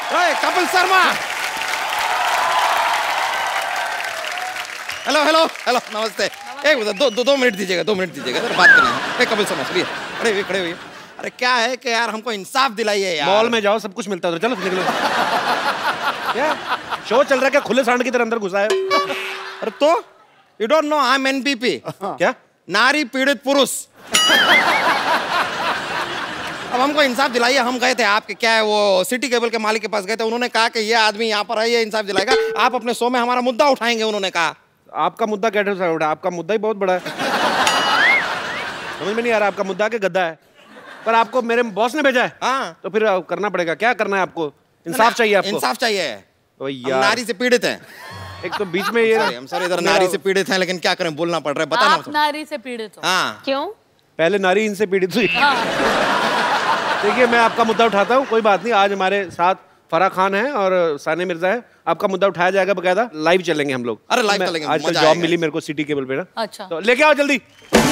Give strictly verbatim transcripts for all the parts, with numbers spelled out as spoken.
Kapil Sharma. Hello hello hello नमस्ते। एक दो दो दो मिनट दीजिएगा, दो मिनट दीजिएगा सर, बात करना है। कपिल शर्मा सुनिए, खड़े हुए खड़े हुए। अरे क्या है कि यार हमको इंसाफ दिलाइए यार। मॉल में जाओ, सब कुछ मिलता है, चलो निकलो। क्या शो चल रहा है क्या? खुले सांड की तरह अंदर घुसा है। अरे तो you don't know I am NPP. क्या? नारी पीड़ित पुरुष। अब हमको इंसाफ दिलाइए। हम गए थे आपके क्या है वो सिटी केबल के मालिक के पास गए थे, उन्होंने कहा कि ये आदमी यहाँ पर है, ये इंसाफ दिलाएगा, आप अपने शो में हमारा मुद्दा उठाएंगे। उन्होंने कहा आपका मुद्दा कैसे उठा? आपका मुद्दा ही बहुत बड़ा है। समझ में नहीं आ रहा आपका मुद्दा के गद्दा है, पर आपको मेरे बॉस ने भेजा है। हाँ तो फिर करना पड़ेगा। क्या करना है आपको? इंसाफ चाहिए आपको? इंसाफ चाहिए। तो यार नारी से पीड़ित हैं। एक तो बीच में ये हम सर इधर नारी से पीड़ित हैं, लेकिन क्या करें, बोलना पड़ रहा है। बताना आप नारी से पीड़ित हो? हाँ। क्यों? पहले नारी इनसे पीड़ित हुई। देखिए मैं आपका मुद्दा उठाता हूँ, कोई बात नहीं। आज हमारे साथ फराह खान है और सानिया मिर्जा है। आपका मुद्दा उठाया जाएगा, बकायदा लाइव चलेंगे हम लोग। अरे लाइव चलेंगे, आजकल जॉब मिली मेरे को सिटी केबल पे ना। अच्छा तो लेके आओ जल्दी।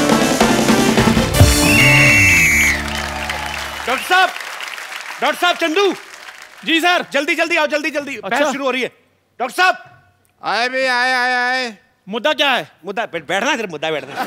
डॉक्टर साहब, डॉक्टर साहब चंदू जी सर। जल्दी जल्दी आओ, जल्दी जल्दी। अच्छा। बहस शुरू हो रही है। डॉक्टर साहब आए भी आए आए आए। मुद्दा क्या है? मुद्दा बैठना है, मुद्दा बैठना।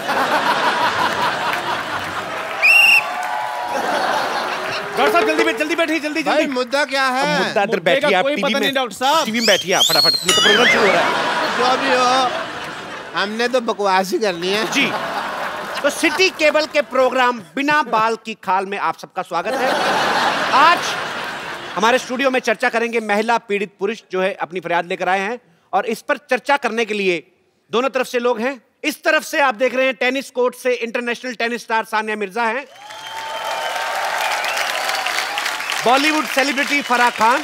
डॉक्टर साहब जल्दी बैठ, जल्दी बैठिए, जल्दी जल्दी। मुद्दा क्या है? मुद्दा अंदर बैठिए आप, कोई पता नहीं डॉक्टर साहब। टीवी में बैठिए आप, फटाफट तो प्रोग्राम शुरू हो रहा है। जो भी हो, हमने तो बकवास ही करनी है जी। तो सिटी केबल के प्रोग्राम बिना बाल की खाल में आप सबका स्वागत है। आज हमारे स्टूडियो में चर्चा करेंगे महिला पीड़ित पुरुष जो है अपनी फरियाद लेकर आए हैं, और इस पर चर्चा करने के लिए दोनों तरफ से लोग हैं। इस तरफ से आप देख रहे हैं टेनिस कोर्ट से international tennis star Sania Mirza हैं, बॉलीवुड सेलिब्रिटी फराह खान,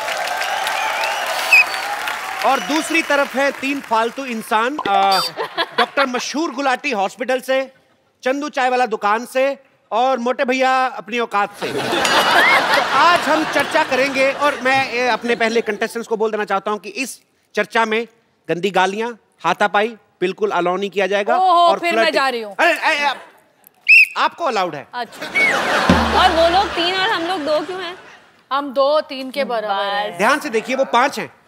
और दूसरी तरफ है तीन फालतू इंसान, डॉक्टर मशहूर गुलाटी हॉस्पिटल से, चंदू चाय वाला दुकान से, और मोटे भैया अपनी औकात से। तो आज हम चर्चा करेंगे, और मैं अपने पहले कंटेस्टेंट्स को बोल देना चाहता हूं कि इस चर्चा में गंदी गालियां, हाथापाई बिल्कुल अलाउ नहीं किया जाएगा। और फिर मैं जा रही हूं। अरे, अरे, अरे आपको अलाउड है। अच्छा। और वो लोग तीन और हम लोग दो क्यों हैं? हम दो तीन के बराबर हैं। ध्यान से देखिए, वो पांच हैं।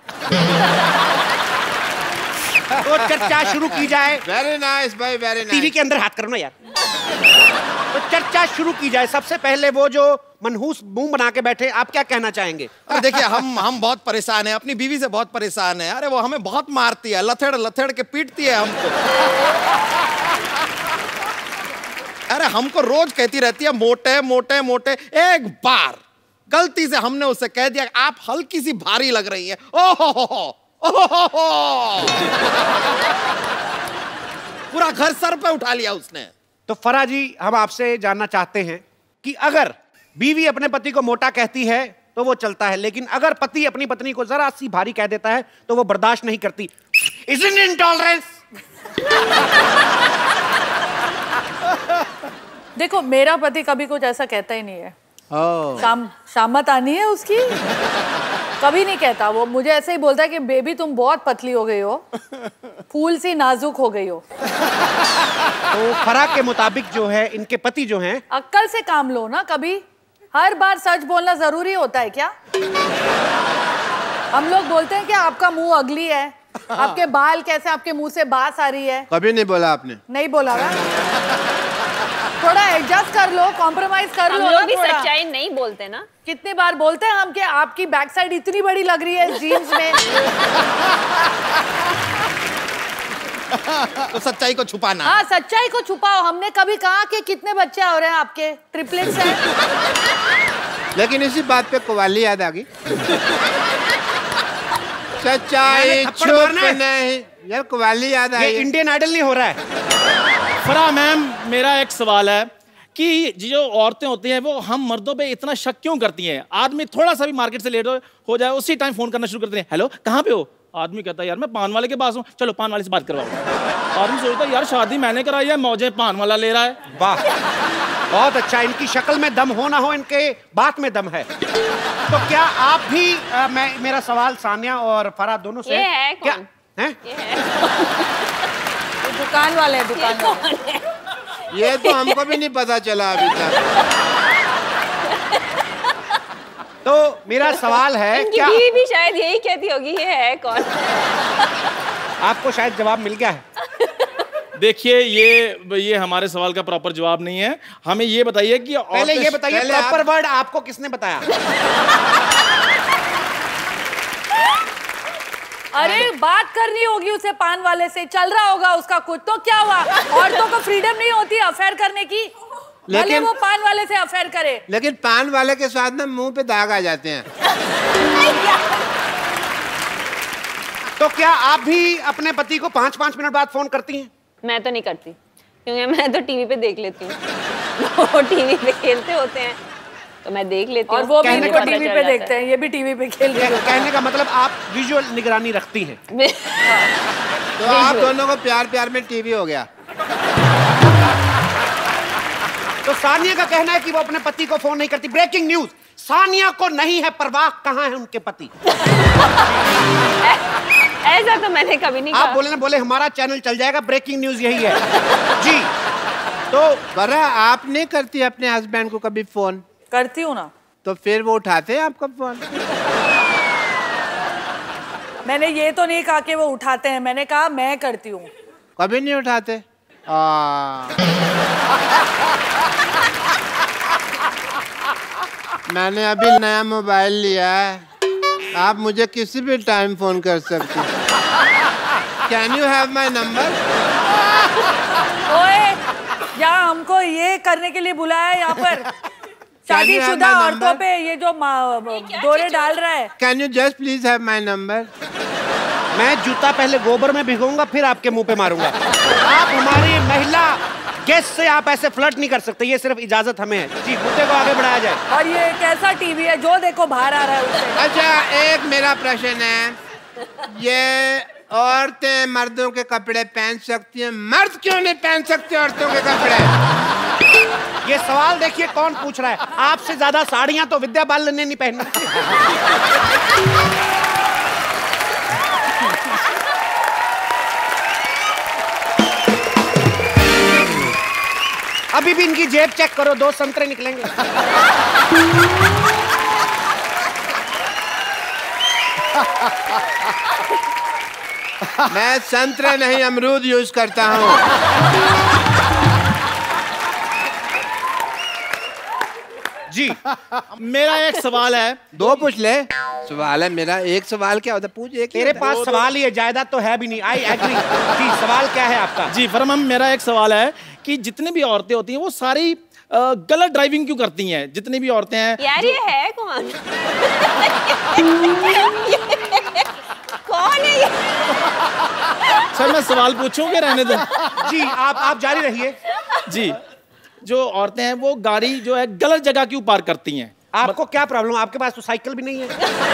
तो चर्चा शुरू की जाए। वेरी नाइस भाई, वेरी नाइस। टीवी के अंदर हाथ करो ना यार। तो चर्चा शुरू की जाए। सबसे पहले वो जो मनहूस मुंह बना के बैठे, आप क्या कहना चाहेंगे? अरे देखिए, हम हम बहुत परेशान हैं, अपनी बीवी से बहुत परेशान है। अरे वो हमें बहुत मारती है, लथेड़ लथेड़ के पीटती है हमको। अरे हमको रोज कहती रहती है मोटे मोटे मोटे। एक बार गलती से हमने उससे कह दिया आप हल्की सी भारी लग रही है, ओहो हो हो, ओहो हो हो। पूरा घर सर पे उठा लिया उसने। तो फराह जी, हम आपसे जानना चाहते हैं कि अगर बीवी अपने पति को मोटा कहती है तो वो चलता है, लेकिन अगर पति अपनी पत्नी को जरा सी भारी कह देता है तो वो बर्दाश्त नहीं करती। Isn't it intolerance? देखो, मेरा पति कभी कुछ ऐसा कहता ही नहीं है। शाम शामत आनी है उसकी, कभी नहीं कहता। वो मुझे ऐसे ही बोलता है कि बेबी तुम बहुत पतली हो गई हो, फूल सी नाजुक हो गई हो। तो फराह के मुताबिक जो है, इनके पति जो हैं, अक्ल से काम लो ना। कभी हर बार सच बोलना जरूरी होता है क्या? हम लोग बोलते हैं कि आपका मुंह अगली है, आपके बाल कैसे, आपके मुंह से बास आ रही है। कभी नहीं बोला आपने। नहीं बोला ना। थोड़ा एडजस्ट कर लो, कॉम्प्रोमाइज कर लो। हम लोग भी सच्चाई नहीं बोलते ना। कितनी बार बोलते हैं हम कि आपकी बैक साइड इतनी बड़ी लग रही है जीन्स में। तो सच्चाई को छुपाना। हाँ, सच्चाई को छुपाओ। हमने कभी कहा कि कितने बच्चे हो रहे हैं आपके? ट्रिपलेट्स हैं। लेकिन इसी बात पे कव्वाली याद आ गई। सच्चाई छुप नहीं, यार कव्वाली याद आई। ये इंडियन आइडल नहीं हो रहा है। फराह मैम, मेरा एक सवाल है कि जो औरतें होती हैं वो हम मर्दों पे इतना शक क्यों करती हैं? आदमी थोड़ा सा भी मार्केट से लेट हो, हो जाए उसी टाइम फोन करना शुरू करते हैं, हेलो कहाँ पे हो? आदमी कहता है यार मैं पान वाले के पास हूँ, चलो पान वाले से बात करवाओ। आदमी सोचता है यार शादी मैंने कराई है, मौजे पान वाला ले रहा है। वाह, बहुत अच्छा। इनकी शक्ल में दम हो ना हो, इनके बात में दम है। तो क्या आप भी आ, मैं मेरा सवाल सानिया और फराह दोनों से ये है क्या कौन? है? ये है। दुकान वाले दुकान वाले। ये तो हमको भी नहीं पता चला अभी तक। तो मेरा सवाल है, इनकी क्या बीवी भी शायद यही कहती होगी ये है कौन। आपको शायद जवाब मिल गया है? देखिए ये ये हमारे सवाल का प्रॉपर जवाब नहीं है। हमें ये बताइए कि पहले ये बताइए प्रॉपर वर्ड आपको किसने बताया? अरे बात करनी होगी उसे पान वाले से, चल रहा होगा उसका कुछ, तो क्या हुआ? औरतों को फ्रीडम नहीं होती अफेयर करने की? भले लेकिन वो पान वाले से अफेयर करे। लेकिन पान वाले के साथ ना मुंह पे दाग आ जाते हैं। तो क्या आप भी अपने पति को पांच पांच मिनट बाद फोन करती हैं? मैं तो नहीं करती, क्योंकि मैं तो टीवी पे देख लेती हूँ। वो टीवी पे खेलते होते हैं तो मैं देख लेती हूँ। और वो भी कहने इनको का टीवी पे देखते हैं, ये भी टीवी पे खेल रहे हैं। कहने का मतलब आप विजुअल निगरानी रखती हैं। तो आप दोनों को प्यार प्यार में टीवी हो गया। तो सानिया का कहना है कि वो अपने पति को फोन नहीं करती। ब्रेकिंग न्यूज, सानिया को नहीं है परवाह कहाँ है उनके पति। ऐसा तो मैंने कभी नहीं आप कहा। बोले ना बोले हमारा चैनल चल जाएगा। ब्रेकिंग न्यूज यही है जी। तो बरा आप नहीं करती अपने हस्बैंड को कभी फोन? करती हूँ ना। तो फिर वो उठाते हैं आपका फोन? मैंने ये तो नहीं कहा कि वो उठाते हैं, मैंने कहा मैं करती हूँ। कभी नहीं उठाते? आ... मैंने अभी नया मोबाइल लिया है, आप मुझे किसी भी टाइम फोन कर सकते हैं। Can you have my number? ओए, यहाँ हमको ये करने के लिए बुलाया है यहाँ पर? शादीशुदा my औरतों number? पे ये जो दौरे डाल रहा है। Can you just please have my number? मैं जूता पहले गोबर में भिगोऊंगा फिर आपके मुंह पे मारूंगा। आप हमारी महिला गेस्ट से आप ऐसे फ्लर्ट नहीं कर सकते, ये सिर्फ इजाजत हमें है जी। मुद्दे को आगे बढ़ाया जाए। और ये कैसा टीवी है जो देखो बाहर आ रहा है उससे? अच्छा, एक मेरा प्रश्न है, ये औरतें मर्दों के कपड़े पहन सकती हैं, मर्द क्यों नहीं पहन सकते औरतों के कपड़े? ये सवाल देखिए कौन पूछ रहा है। आपसे ज्यादा साड़ियां तो विद्या बालन ने नहीं पहनी। अभी भी इनकी जेब चेक करो, दो संतरे निकलेंगे। मैं संतरे नहीं अमरूद यूज करता हूँ। जी मेरा एक सवाल है। दो पूछ ले। सवाल है मेरा, एक सवाल क्या होता है? पूछ एक ही तेरे होता है। पास सवाल ही है, जायदाद तो है भी नहीं। आई एग्री जी। सवाल क्या है आपका? जी फरमान, मेरा एक सवाल है कि जितनी भी औरतें होती हैं वो सारी अ, गलत ड्राइविंग क्यों करती हैं? जितनी भी औरतें हैं। यार ये है कौन? कौन है ये? सर मैं सवाल पूछूं कि रहने दो? जी आप आप जारी रहिए। जी, जो औरतें हैं वो गाड़ी जो है गलत जगह क्यों पार्क करती हैं? आपको क्या प्रॉब्लम? आपके पास तो साइकिल भी नहीं है।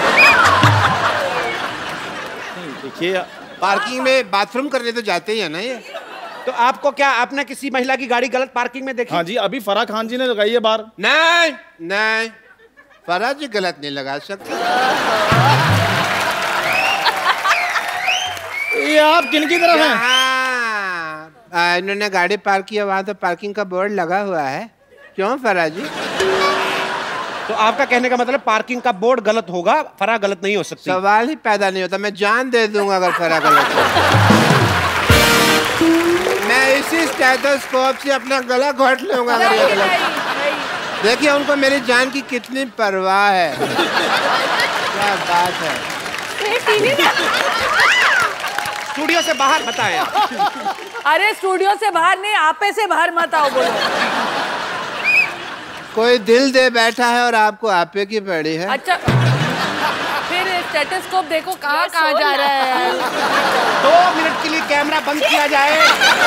देखिए, पार्किंग में बाथरूम करने तो जाते ही है ना ये। तो आपको क्या, आपने किसी महिला की गाड़ी गलत पार्किंग में देखी? हाँ जी, अभी फराह खान जी ने लगाई है बार। नहीं नहीं, फराह जी गलत नहीं लगा सकते। ये आप किन की तरफ हैं? हाँ, इन्होंने गाड़ी पार्क किया, वहाँ तो पार्किंग का बोर्ड लगा हुआ है। क्यों फराह जी? तो आपका कहने का मतलब पार्किंग का बोर्ड गलत होगा, फराह गलत नहीं हो सकती। सवाल ही पैदा नहीं होता। मैं जान दे दूंगा अगर फराह गलत हो। मैं इसी स्टेथोस्कोप से अपना गला घोट लूंगा अगर ये नहीं, गलत। नहीं, नहीं। देखिए उनको मेरी जान की कितनी परवाह है। क्या बात है। स्टूडियो से बाहर बताएं आप। अरे स्टूडियो से बाहर नहीं, आपे से बाहर मत आओ। बोलो कोई दिल दे बैठा है और आपको आपे की पड़ी है। अच्छा, फिर स्टेथोस्कोप देखो कहाँ कहाँ जा रहा है। दो मिनट के लिए कैमरा बंद किया जाए।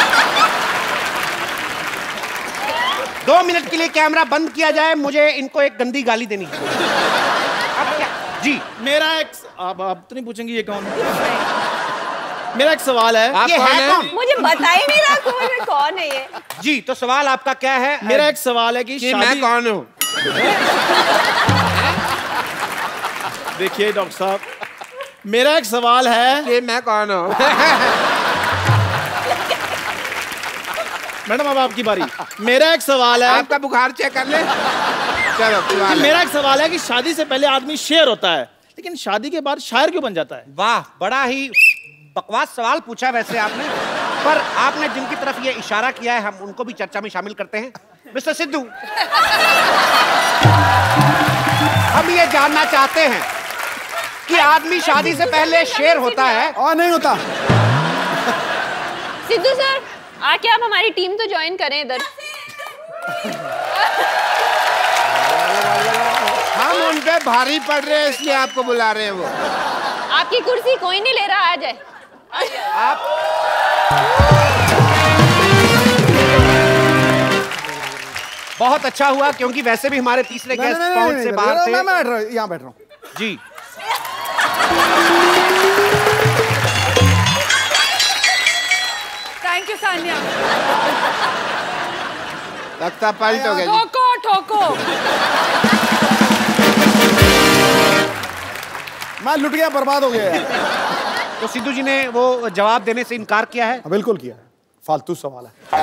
दो मिनट के लिए कैमरा बंद किया जाए। मुझे इनको एक गंदी गाली देनी है। अब क्या? जी मेरा एक, आप आप तो नहीं पूछेंगे ये कौन है? मेरा एक सवाल है। आप ये कौन है है? कौन? मुझे बता ही नहीं रहा कौन है, कौन है ये? जी तो सवाल आपका क्या है? मेरा एक सवाल है कि, कि शादी... मैं कौन हूँ? देखिए डॉक्टर साहब, मेरा एक सवाल है कि मैं कौन हूँ? मैडम अब आपकी बारी। मेरा एक सवाल है। आपका बुखार चेक कर ले। चलो सवाल है। मेरा एक सवाल है कि शादी से पहले आदमी शेर होता है, लेकिन शादी के बाद शायर क्यों बन जाता है? वाह, बड़ा ही बकवास सवाल पूछा वैसे आपने, पर आपने जिनकी तरफ ये इशारा किया है हम उनको भी चर्चा में शामिल करते हैं। मिस्टर सिद्धू, हम ये जानना चाहते हैं कि आदमी शादी से पहले शेर होता है और नहीं होता? सिद्धू सर, आके आप हमारी टीम तो ज्वाइन करें इधर। हम उन पे भारी पड़ रहे हैं इसलिए आपको बुला रहे हैं वो। आपकी कुर्सी कोई नहीं ले रहा, आ जाए आप। बहुत अच्छा हुआ, क्योंकि वैसे भी हमारे तीसरे गेस्ट पहुंच से बाहर थे। मैं बैठ रहा हूँ, यहाँ बैठ रहा हूँ जी। Thank you Sania. लगता पलट हो गया जी। ठोको ठोको। मैं लुट गया, बर्बाद हो गया यार। तो सिद्धू जी ने वो जवाब देने से इनकार किया है? बिल्कुल किया है, फालतू सवाल है।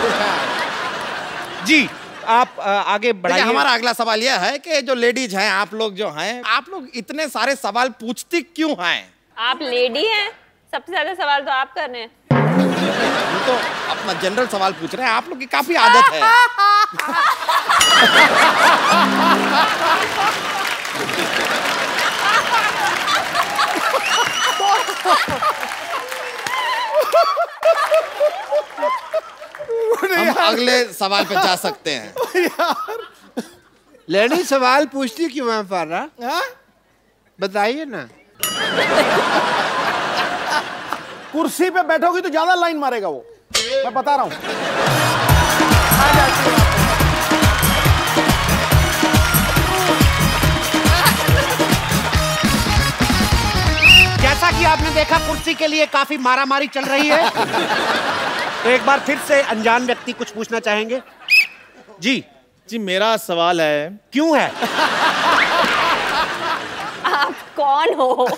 जी, आप आ, आगे बढ़ाइए। हमारा अगला सवाल यह है कि जो लेडीज हैं, आप लोग जो हैं, आप लोग इतने सारे सवाल पूछती क्यों हैं? आप लेडी हैं, सबसे ज्यादा सवाल तो आप कर रहे हैं। हम तो अपना जनरल सवाल पूछ रहे हैं, आप लोग की काफी आदत है। हम अगले सवाल पे जा सकते हैं। लेडी सवाल पूछती क्यों है फारा? बताइए ना। कुर्सी पे बैठोगी तो ज्यादा लाइन मारेगा वो, मैं बता रहा हूँ। जैसा कि आपने देखा, कुर्सी के लिए काफी मारामारी चल रही है। तो एक बार फिर से अनजान व्यक्ति कुछ पूछना चाहेंगे? जी जी, मेरा सवाल है, क्यों है? आप कौन हो?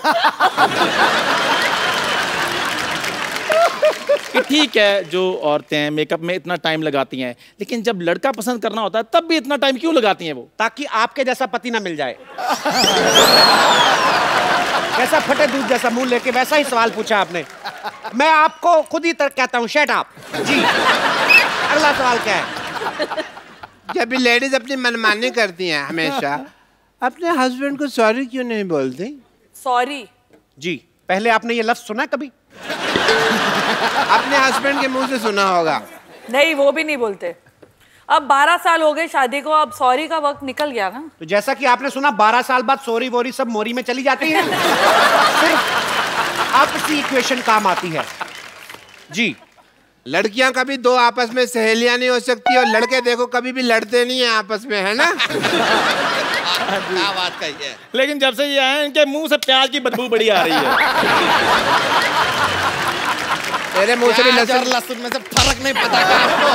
कि ठीक है, जो औरतें हैं मेकअप में इतना टाइम लगाती हैं, लेकिन जब लड़का पसंद करना होता है तब भी इतना टाइम क्यों लगाती हैं वो? ताकि आपके जैसा पति ना मिल जाए। कैसा फटे दूध जैसा मुंह लेके वैसा ही सवाल पूछा आपने। मैं आपको खुद ही तक कहता हूँ, शट अप। जी, अगला सवाल क्या है? जब भी लेडीज अपनी मनमानी करती हैं हमेशा, अपने हस्बैंड को सॉरी क्यों नहीं बोलती? सॉरी? जी, पहले आपने ये लफ्ज सुना कभी? अपने हस्बैंड के मुंह से सुना होगा। नहीं, वो भी नहीं बोलते। अब बारह साल हो गए शादी को, अब सॉरी का वक्त निकल गया ना। तो जैसा कि आपने सुना, बारह साल बाद सॉरी वोरी सब मोरी में चली जाती है। सिर्फ आपसी इक्वेशन काम आती है। जी, लड़कियां कभी दो आपस में सहेलियां नहीं हो सकती, और लड़के देखो कभी भी लड़ते नहीं है आपस में, है ना? क्या बात कही है। लेकिन जब से ये आए, इनके मुंह से प्याज की बदबू बड़ी आ रही है। तेरे मुंह से भी प्याज और लहसुन लहसुन में से फर्क नहीं पता क्या आपको?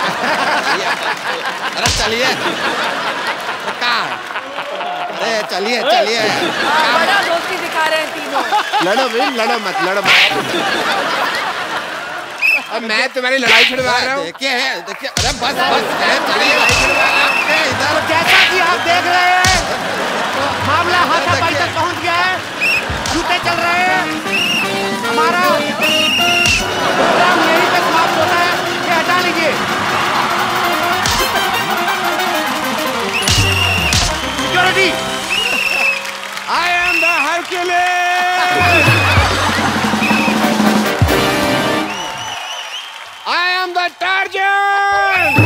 अरे चलिए, क्या? अरे चलिए चलिए। हाँ, बड़ा दोस्ती दिखा रहे हैं तीनों। लड़ो भाई, लड़ो मत, लड़ो मत। और मैं तुम्हारी लड़ाई छुड़वा रहा हूँ। देखिए है, देखिए, अरे बस बस है, चलिए इधर। जैसा कि आप देख रहे हैं, मामला हाथापाई तक पहुंच गया है। जूते चल रहे हैं। हमारा प्रोग्राम यहीं पे समाप्त होता है। ये हटा लीजिए। Security, I am the Hercules! I am the Tarzan!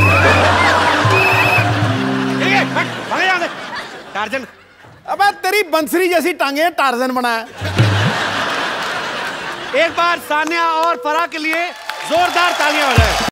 Tarzan. अबे तेरी बंसरी जैसी टांगे, टार्जन बना है। एक बार सानिया और फराह के लिए जोरदार तालियां हो जाए।